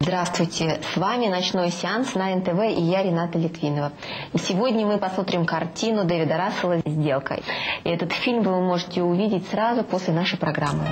Здравствуйте, с вами «Ночной сеанс» на НТВ и я, Рената Литвинова. И сегодня мы посмотрим картину Дэвида Рассела «Сделка». И этот фильм вы можете увидеть сразу после нашей программы.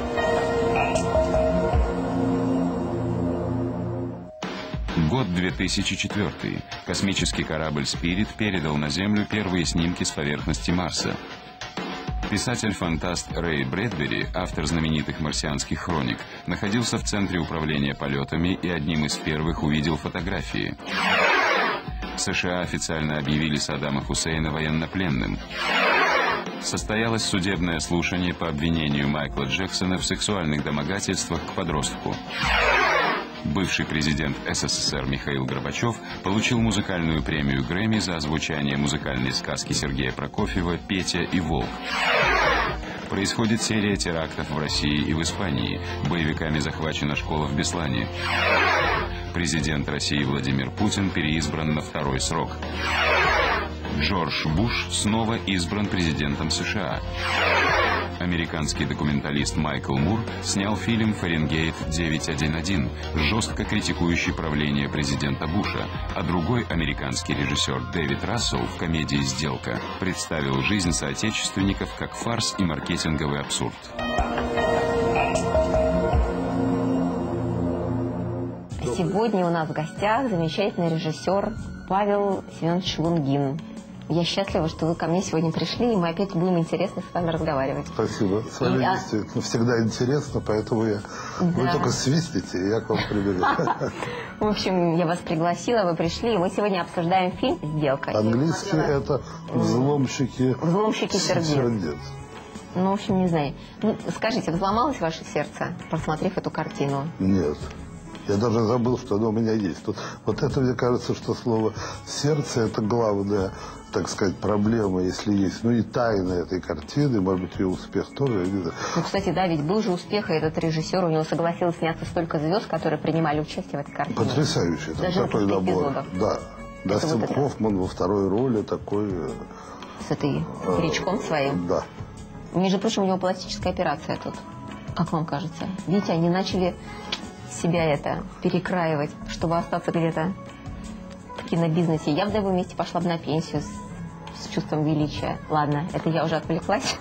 Год 2004. Космический корабль «Спирит» передал на Землю первые снимки с поверхности Марса. Писатель-фантаст Рэй Брэдбери, автор знаменитых марсианских хроник, находился в центре управления полетами и одним из первых увидел фотографии. США официально объявили Саддама Хусейна военнопленным. Состоялось судебное слушание по обвинению Майкла Джексона в сексуальных домогательствах к подростку. Бывший президент СССР Михаил Горбачев получил музыкальную премию Грэмми за озвучание музыкальной сказки Сергея Прокофьева «Петя и Волк». Происходит серия терактов в России и в Испании. Боевиками захвачена школа в Беслане. Президент России Владимир Путин переизбран на второй срок. Джордж Буш снова избран президентом США. Американский документалист Майкл Мур снял фильм «Фаренгейт 911», жестко критикующий правление президента Буша, а другой американский режиссер Дэвид Рассел в комедии «Сделка» представил жизнь соотечественников как фарс и маркетинговый абсурд. Сегодня у нас в гостях замечательный режиссер Павел Семенович Лунгин. Я счастлива, что вы ко мне сегодня пришли, и мы опять будем интересно с вами разговаривать. Спасибо. С вами действительно всегда интересно, поэтому вы только свистите, и я к вам прибегу. В общем, я вас пригласила, вы пришли, и мы сегодня обсуждаем фильм «Сделка». Английский это «Взломщики сердец». Ну, в общем, не знаю. Ну, скажите, взломалось ваше сердце, просмотрев эту картину? Нет. Я даже забыл, что оно у меня есть. Вот это, мне кажется, что слово «сердце» – это главная, так сказать, проблема, если есть. Ну и тайна этой картины, может быть, ее успех тоже, я не знаю. Ну, кстати, да, ведь был же успех, и этот режиссер, у него согласилось сняться столько звезд, которые принимали участие в этой картине. Потрясающий такой набор. Да. Дастин Хоффман во второй роли такой. С этой паричком своим? Да. Между прочим, у него пластическая операция тут. Как вам кажется? Видите, они начали себя перекраивать, чтобы остаться где-то в кинобизнесе. Я бы на его месте пошла бы на пенсию с чувством величия. Ладно, это я уже отвлеклась.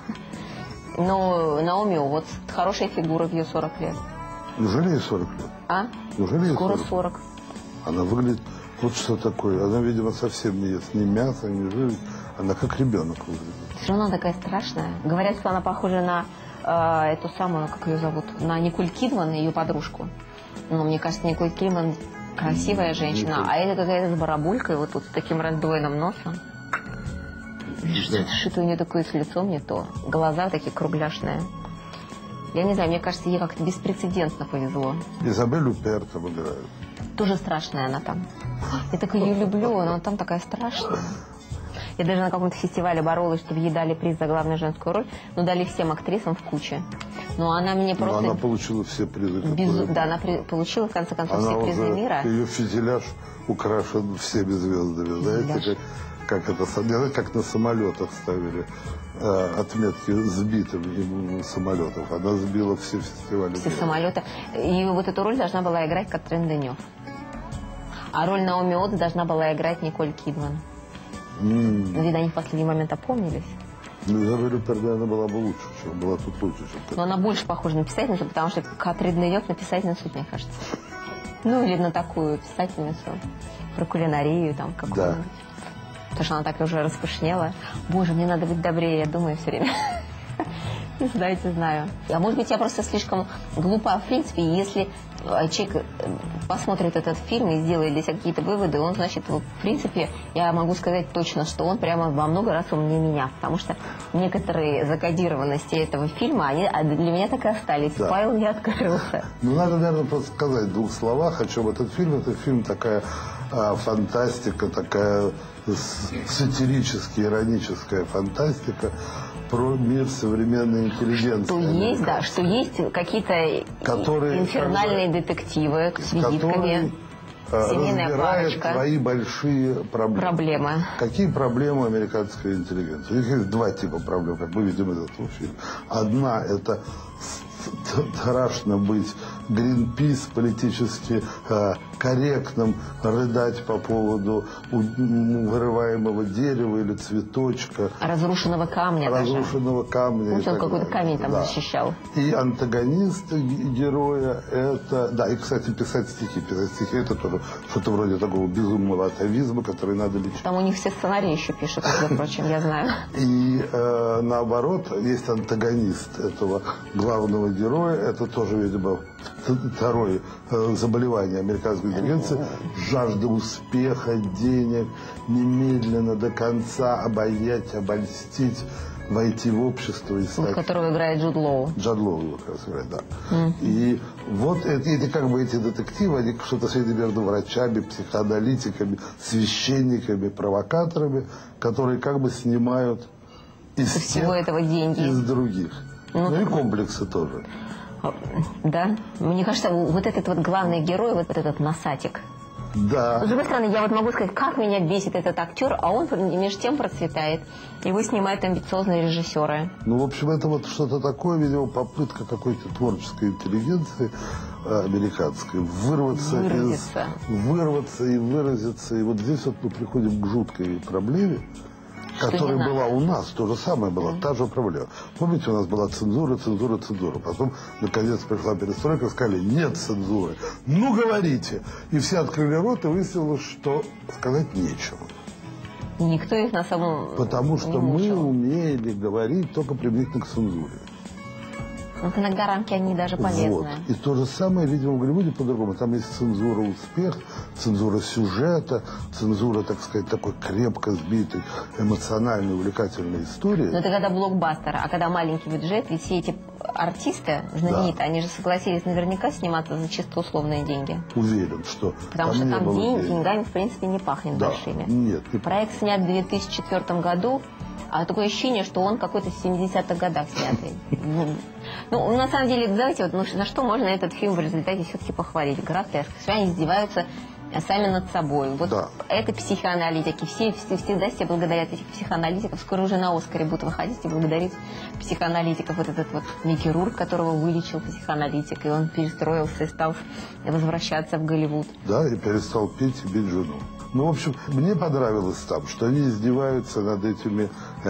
Но Наоми Уотс, хорошая фигура в ее 40 лет. Неужели ей 40 лет? А? Неужели ей скоро 40? 40. Она выглядит, вот что такое. Она, видимо, совсем не ест ни мяса, ни жира. Она как ребенок выглядит. Все равно она такая страшная. Говорят, что она похожа на эту самую, как ее зовут, на Николь Кидман, ее подружку. Но мне кажется, Николь Кидман красивая женщина, а это какая-то с барабулькой, вот тут с таким раздвоенным носом. Что-то у нее такое с лицом не то. Глаза такие кругляшные. Я не знаю, мне кажется, ей как-то беспрецедентно повезло. Изабель Юппер там играет. Тоже страшная она там. Я так ее люблю, но там такая страшная. Я даже на каком-то фестивале боролась, чтобы ей дали приз за главную женскую роль, но дали всем актрисам в куче. Но она мне просто... Но она получила все призы. Да, она получила, в конце концов, все призы мира. Ее фюзеляж украшен всеми звездами. Знаете, как на самолетах ставили отметки сбитым самолетов. Она сбила все фестивали. Все самолеты. И вот эту роль должна была играть Катрин Денев. А роль Наоми Уотс должна была играть Николь Кидман. Видно, они в последний момент опомнились. Ну, Изабель Юппер, наверное, была бы лучше, чем была тут лучше, чем... Но она больше похожа на писательницу, потому что Катрин Денев на писательницу, мне кажется. Ну, или на такую писательницу про кулинарию там какую-нибудь. Да. Потому что она так уже распышнела. Боже, мне надо быть добрее, я думаю все время. Не знаю. А может быть, я просто слишком глупа, в принципе, если человек посмотрит этот фильм и сделает для себя какие-то выводы, он, значит, в принципе, я могу сказать точно, что он прямо во много раз умнее меня, потому что некоторые закодированности этого фильма, они для меня так и остались. Да. Файл не открылся. Ну, надо, наверное, просто сказать в двух словах, о чем этот фильм. Этот фильм такая фантастика, такая сатирическая, ироническая фантастика про мир современной интеллигенции. Что есть, да, что есть какие-то инфернальные детективы с визитками, семейная парочка. Твои большие проблемы. Какие проблемы американской интеллигенции? У них есть два типа проблем, как мы видим из этого фильма. Одна – это страшно быть Гринпис, политически корректным, рыдать по поводу вырываемого дерева или цветочка. Разрушенного камня. Разрушенного камня. Он какой-то камень там защищал. И антагонист героя это... Да, и, кстати, писать стихи. Писать стихи это тоже что-то вроде такого безумного атовизма, который надо лечить. Там у них все сценарии еще пишут, между прочим, я знаю. И наоборот, есть антагонист этого главного героя. Это тоже, видимо, второе заболевание американской интеллигенции. Жажда успеха, денег, немедленно, до конца обаять, обольстить, войти в общество и стать... Которого играет Джуд Лоу. Джуд Лоу его как раз играет, да. И вот эти как бы эти детективы, они что-то среди между врачами, психоаналитиками, священниками, провокаторами, которые как бы снимают из всего этого деньги. Из других. Ну и комплексы тоже. Да. Мне кажется, вот этот вот главный герой, вот этот носатик. Да. С другой стороны, я вот могу сказать, как меня бесит этот актер, а он между тем процветает. Его снимают амбициозные режиссеры. Ну, в общем, это вот что-то такое, видимо, попытка какой-то творческой интеллигенции американской вырваться и выразиться. И вот здесь вот мы приходим к жуткой проблеме, которая была у нас, то же самое была, та же проблема. Помните, у нас была цензура. Потом, наконец, пришла перестройка, сказали, нет цензуры. Ну, говорите. И все открыли рот, и выяснилось, что сказать нечего. Никто их на самом... Потому что мы умели говорить только применительно к цензуре. Вот иногда рамки, они даже полезны. Вот. И то же самое, видимо, в Голливуде по-другому. Там есть цензура успеха, цензура сюжета, цензура, так сказать, такой крепко сбитой, эмоциональной, увлекательной истории. Но это когда блокбастер, а когда маленький бюджет, ведь все эти артисты знаменитые, они же согласились наверняка сниматься за чисто условные деньги. Уверен, что... Потому что там деньгами, в принципе, не пахнет большими. Нет. Проект снят в 2004 году. А такое ощущение, что он какой-то в 70-х годах снятый. Ну, на самом деле, давайте, вот, на что можно этот фильм в результате все-таки похвалить? Гротеск. Все они издеваются сами над собой. Вот это психоаналитики. Всегда все благодарят этих психоаналитиков. Скоро уже на Оскаре будут выходить и благодарить психоаналитиков. Вот этот вот хирург, которого вылечил психоаналитик, и он перестроился и стал возвращаться в Голливуд. Да, и перестал пить и бить жену. Ну, в общем, мне понравилось там, что они издеваются над этими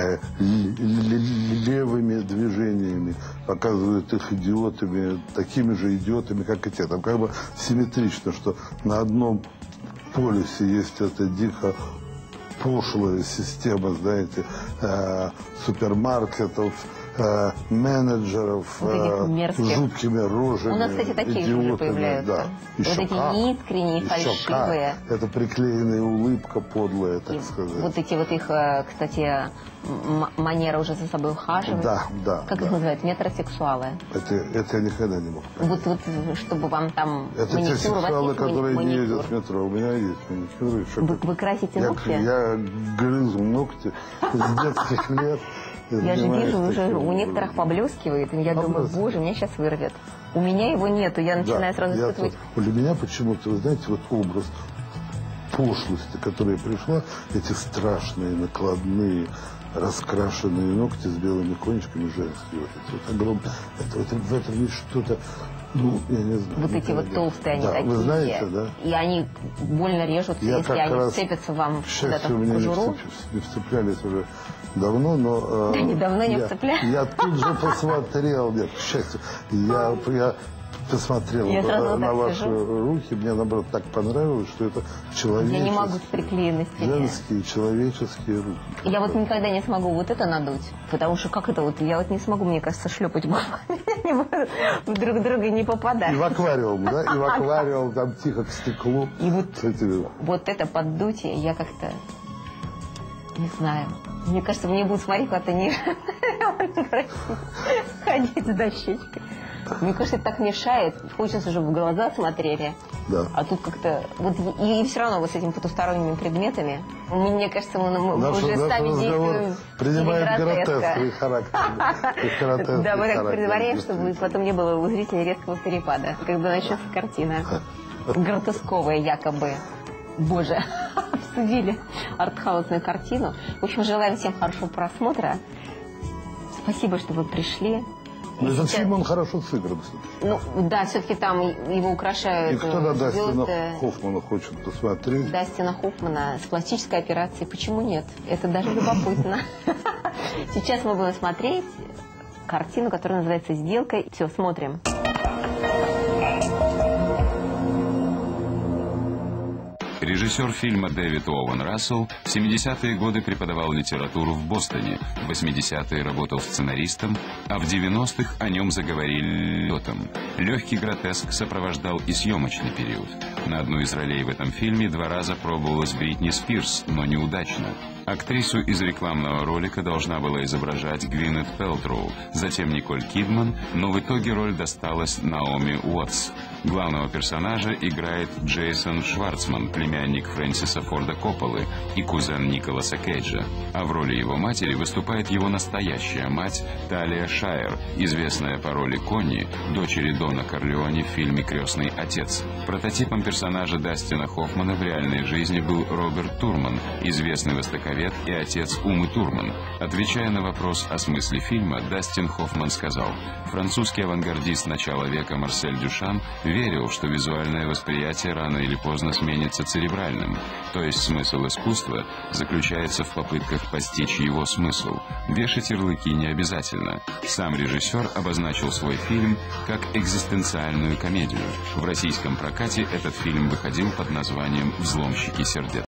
левыми движениями, показывают их идиотами, такими же идиотами, как и те. Там как бы симметрично, что на одном полюсе есть эта дико пошлая система, знаете, супермаркетов, менеджеров с жуткими рожами. У нас, кстати, такие же уже появляются. Да. Вот эти неискренние, фальшивые. Это приклеенная улыбка подлая, так сказать. Вот эти вот их, кстати, манера уже за собой ухаживать. Да. Как их называют? Метросексуалы. Это я никогда не мог понять. Вот чтобы вам там это маникюр. Это те сексуалы, которые не ездят в метро. У меня есть маникюр. Вы красите ногти? Я грызу ногти с детских лет. Я же вижу, уже у некоторых поблескивает, и я думаю, боже, меня сейчас вырвет. У меня его нету, я начинаю сразу испытывать... Для меня почему-то, вы знаете, вот образ пошлости, которая пришла, эти страшные, накладные, раскрашенные ногти с белыми кончиками женские. Вот огромное. В этом есть что-то... Ну, я не знаю. Вот эти вот толстые, они такие. Вы знаете, да? И они больно режутся, если они вцепятся вам куда-то в кожуру. Не вцеплялись уже давно, но... Недавно не вцеплялись. Я тут же посмотрел, нет, к счастью, я посмотрел на ваши руки, мне, наоборот, так понравилось, что это человеческие... Я не могу с приклеенностью. Женские, человеческие руки. Я вот никогда не смогу вот это надуть, потому что как это вот, я вот не смогу, мне кажется, шлепать губами, друг друга не попадать. И в аквариум, да? И в аквариум, там тихо к стеклу. И вот это поддутие, я как-то... Не знаю. Мне кажется, мне будут смотреть, куда-то не ходить с дощечкой. Мне кажется, это так мешает. Хочется, чтобы в глаза смотрели. Да. А тут как-то... Вот, и все равно вот с этими потусторонними предметами, мне кажется, мы уже сами действуем принимает гротесковый характер. Да, мы так предваряем, чтобы потом не было у зрителей резкого перепада, когда начнется картина. Гротесковая якобы. Боже, обсудили артхаусную картину. В общем, желаем всем хорошего просмотра. Спасибо, что вы пришли. Но этот фильм, он хорошо сыгран. Ну, да, все-таки там его украшают. И кто на Дастина звезды. Хоффмана хочет посмотреть? Дастина Хоффмана с пластической операцией. Почему нет? Это даже любопытно. Сейчас мы будем смотреть картину, которая называется «Сделка». Все, смотрим. Режиссер фильма Дэвид Оуэн Рассел в 70-е годы преподавал литературу в Бостоне, в 80-е работал сценаристом, а в 90-х о нем заговорили летом. Легкий гротеск сопровождал и съемочный период. На одну из ролей в этом фильме 2 раза пробовалась Бритни Спирс, но неудачно. Актрису из рекламного ролика должна была изображать Гвинет Пэлтроу, затем Николь Кидман, но в итоге роль досталась Наоми Уотс. Главного персонажа играет Джейсон Шварцман, племянник Фрэнсиса Форда Копполы и кузен Николаса Кейджа. А в роли его матери выступает его настоящая мать Талия Шайер, известная по роли Конни, дочери Дона Корлеоне в фильме «Крестный отец». Прототипом персонажа Дастина Хоффмана в реальной жизни был Роберт Турман, известный востоковед и отец Умы Турман. Отвечая на вопрос о смысле фильма, Дастин Хоффман сказал: «Французский авангардист начала века Марсель Дюшан верил, что визуальное восприятие рано или поздно сменится церебральным, то есть смысл искусства заключается в попытках постичь его смысл. Вешать ярлыки не обязательно. Сам режиссер обозначил свой фильм как экзистенциальную комедию. В российском прокате этот фильм выходил под названием «Взломщики сердец».